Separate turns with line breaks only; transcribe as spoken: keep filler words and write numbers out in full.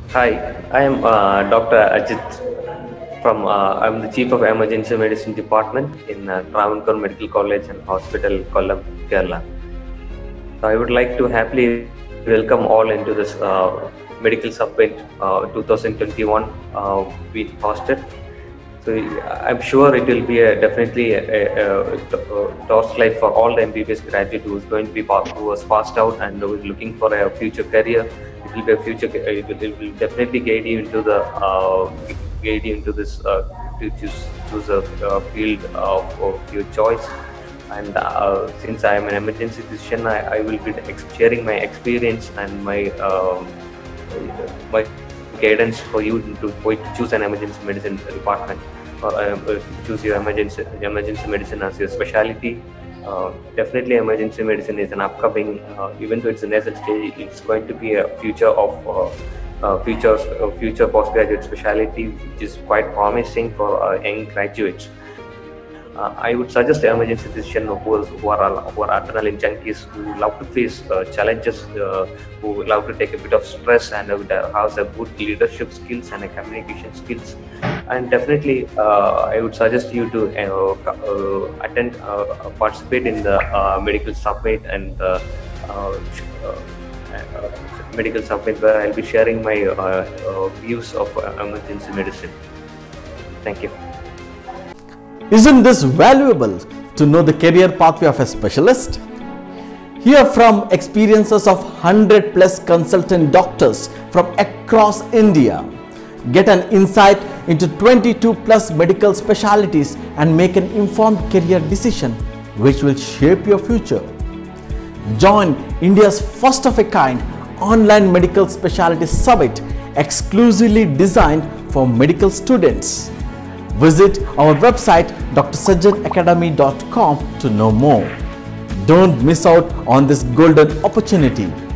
Hi, I am uh, Doctor Ajit from. Uh, I'm the Chief of Emergency Medicine Department in uh, Travancore Medical College and Hospital, Kollam, Kerala. So I would like to happily welcome all into this uh, Medical Summit uh, twenty twenty-one uh, we hosted. So I'm sure it will be a, definitely a, a, a torchlight for all the M B B S graduate who is going to be who was passed out and who is looking for a future career. It will be a future. It will, it will definitely guide you into the uh, guide you into this uh, to choose choose a uh, field of, of your choice. And uh, since I am an emergency physician, I, I will be sharing my experience and my um, my guidance for you to choose an emergency medicine department or uh, choose your emergency emergency medicine as your specialty. Uh, definitely, emergency medicine is an upcoming, uh, even though it's a nasal stage, it's going to be a future of uh, uh, futures, uh, future postgraduate specialty, which is quite promising for uh, young graduates. Uh, I would suggest the emergency physician who, is, who, are, who are adrenaline junkies, who love to face uh, challenges, uh, who love to take a bit of stress, and uh, has a good leadership skills and a communication skills. And definitely, uh, I would suggest you to uh, uh, attend, uh, participate in the uh, medical summit and uh, uh, uh, medical summit, where I'll be sharing my uh, uh, views of uh, emergency medicine. Thank you.
Isn't this valuable to know the career pathway of a specialist? Hear from experiences of one hundred plus consultant doctors from across India. Get an insight into twenty-two plus medical specialties and make an informed career decision which will shape your future. Join India's first of a kind online medical specialty summit exclusively designed for medical students. Visit our website d r sajjan academy dot com to know more. Don't miss out on this golden opportunity.